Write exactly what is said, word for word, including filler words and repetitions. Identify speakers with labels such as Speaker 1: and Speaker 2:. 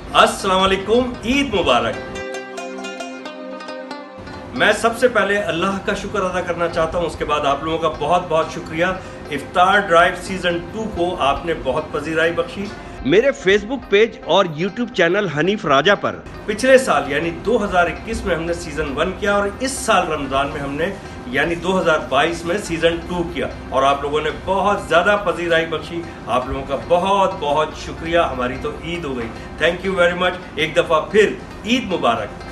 Speaker 1: अस्सलाम वालेकुम, ईद मुबारक। मैं सबसे पहले अल्लाह का शुक्र अदा करना चाहता हूँ, उसके बाद आप लोगों का बहुत बहुत शुक्रिया। इफ्तार ड्राइव सीजन टू को आपने बहुत पजीराई बख्शी। मेरे फेसबुक पेज और यूट्यूब चैनल हनीफ राजा पर पिछले साल यानी दो हज़ार इक्कीस में हमने सीजन वन किया और इस साल रमजान में हमने यानी दो हज़ार बाईस में सीजन टू किया और आप लोगों ने बहुत ज़्यादा पजीराई बख्शी। आप लोगों का बहुत बहुत शुक्रिया। हमारी तो ईद हो गई। Thank you very much. एक दफ़ा फिर ईद मुबारक।